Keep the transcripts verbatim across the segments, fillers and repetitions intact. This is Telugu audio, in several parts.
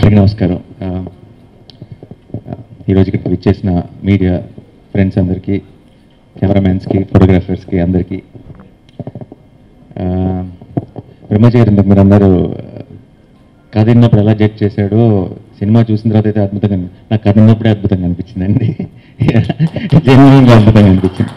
అందరికీ నమస్కారం. ఈరోజు ఇక్కడికి విచ్చేసిన మీడియా ఫ్రెండ్స్ అందరికీ, కెమెరామెన్స్కి, ఫోటోగ్రాఫర్స్కి అందరికీ, బ్రహ్మజీ గారు మీరు అందరూ కథ విన్నప్పుడు ఎలా జడ్జ్ చేశాడో సినిమా చూసిన తర్వాత అయితే అద్భుతంగా, నాకు కథ విన్నప్పుడే అద్భుతంగా అనిపించిందండి. జెన్యున్గా అద్భుతంగా అనిపించింది.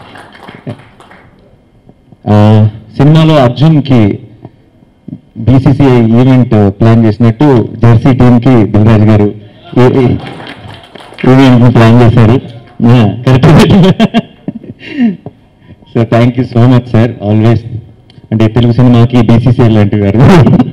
సినిమాలో అర్జున్కి బీసీసీఐ ఈవెంట్ ప్లాన్ చేసినట్టు జెర్సీ టీమ్కి దిల్రాజు గారు ఈవెంట్ని ప్లాన్ చేశారు. Correct. So thank you so much sir, always. అంటే తెలుగు సినిమాకి బీసీసీఐ లాంటివి గారు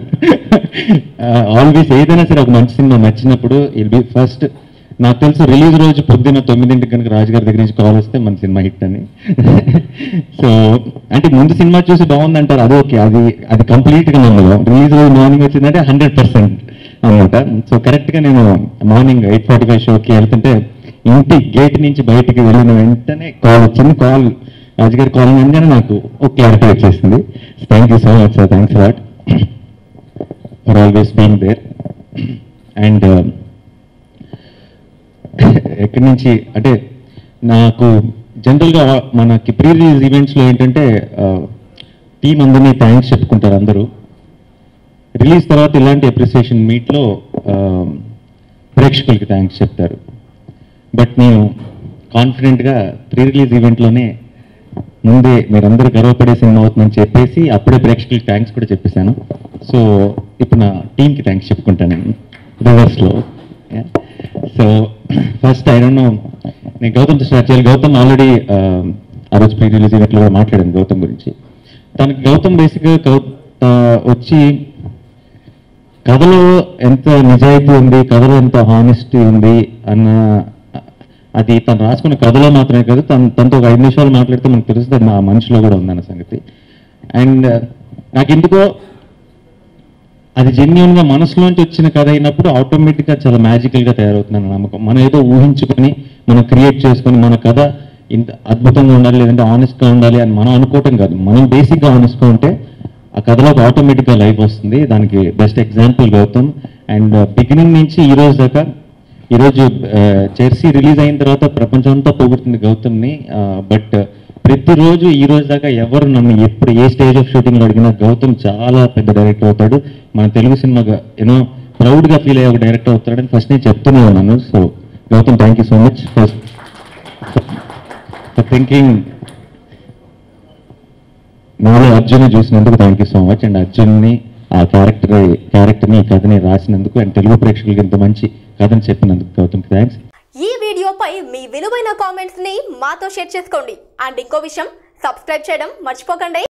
ఆల్వేస్ ఏదైనా సరే ఒక మంచి సినిమా నచ్చినప్పుడు ఇల్ బి ఫస్ట్. నాకు తెలుసు రిలీజ్ రోజు పొద్దున్న తొమ్మిదింటికి కనుక రాజుగారి దగ్గర నుంచి కాల్ వస్తే మన సినిమా హిట్ అని. సో అంటే ముందు సినిమా చూసి బాగుందంటారు, అది ఓకే, అది అది కంప్లీట్గా నమ్మదు. రిలీజ్ రోజు మార్నింగ్ వచ్చిందంటే హండ్రెడ్ పర్సెంట్ అనమాట. సో కరెక్ట్గా నేను మార్నింగ్ ఎయిట్ ఫార్టీ ఫైవ్ షోకి వెళ్తుంటే ఇంటి గేట్ నుంచి బయటికి వెళ్ళిన వెంటనే కాల్ వచ్చింది. కాల్ రాజుగారి కాల్ అనగానే నాకు ఒక క్లారిటీ వచ్చేసింది. Thank you so much sir, thanks lot for always being there. And ఎక్కడి నుంచి అంటే నాకు జనరల్గా మనకి ప్రీ రిలీజ్ ఈవెంట్స్లో ఏంటంటే టీం అందరినీ థ్యాంక్స్ చెప్పుకుంటారు అందరూ. రిలీజ్ తర్వాత ఇలాంటి అప్రిసియేషన్ మీట్లో ప్రేక్షకులకి థ్యాంక్స్ చెప్తారు. బట్ నేను కాన్ఫిడెంట్గా ప్రీ రిలీజ్ ఈవెంట్లోనే ముందే మీరందరూ గర్వపడే సినిమా అవుతుందని చెప్పేసి అప్పుడే ప్రేక్షకులకి థ్యాంక్స్ కూడా చెప్పేశాను. సో ఇప్పుడు నా టీంకి థ్యాంక్స్ చెప్పుకుంటాను నేను రివర్స్లో. So first I don't know, నేను గౌతమ్తో స్టార్ట్ చేయాలి. గౌతమ్ ఆల్రెడీ ఆ రోజు ప్రీ రిలీజ్ ఈవెంట్లో కూడా మాట్లాడాను గౌతమ్ గురించి. తనకి గౌతమ్ బేసిక్గా వచ్చి కథలో ఎంత నిజాయితీ ఉంది, కథలో ఎంత హానెస్టీ ఉంది అన్న అది తను రాసుకున్న కథలో మాత్రమే కాదు, తను తనతో ఒక ఐదు నిమిషాలు మాట్లాడితే మనకు తెలుస్తుంది నా మనిషిలో కూడా ఉందన్న సంగతి. అండ్ నాకు ఎందుకో అది జెన్యున్గా మనసులోంచి వచ్చిన కథ అయినప్పుడు ఆటోమేటిక్గా చాలా మ్యాజికల్గా తయారవుతుందన్న నమ్మకం. మనం ఏదో ఊహించుకొని మనం క్రియేట్ చేసుకొని మన కథ ఇంత అద్భుతంగా ఉండాలి, లేదంటే ఆనెస్ట్గా ఉండాలి అని మనం అనుకోవటం కాదు. మనం బేసిక్గా ఆనెస్ట్గా ఉంటే ఆ కథలో ఆటోమేటిక్గా లైఫ్ వస్తుంది. దానికి best example Gautam. And beginning నుంచి ఈ రోజు దాకా, ఈరోజు జెర్సీ రిలీజ్ అయిన తర్వాత ప్రపంచం అంతా పొగుడుతుంది గౌతమ్ని. బట్ ప్రతిరోజు ఈ రోజు దాకా ఎవరు నన్ను ఎప్పుడు ఏ స్టేజ్ ఆఫ్ షూటింగ్లో అడిగినా గౌతమ్ చాలా పెద్ద డైరెక్టర్ అవుతాడు, మన తెలుగు సినిమాగా యూనో ప్రౌడ్గా ఫీల్ అయ్యే ఒక డైరెక్టర్ అవుతాడని ఫస్ట్ నేను చెప్తూనే ఉన్నాను. So Gautam thank you so much first for thinking. నాలో అర్జున్ని చూసినందుకు thank you so much. And అర్జున్ని ఆ క్యారెక్టర్ క్యారెక్టర్ని ఈ కథని రాసినందుకు అండ్ తెలుగు ప్రేక్షకులకి ఇంత మంచి కథని చెప్పినందుకు గౌతమ్కి థ్యాంక్స్. ఈ వీడియోపై మీ విలువైన కామెంట్స్ ని మాతో షేర్ చేసుకోండి. అండ్ ఇంకో విషయం, సబ్స్క్రైబ్ చేయడం మర్చిపోకండి.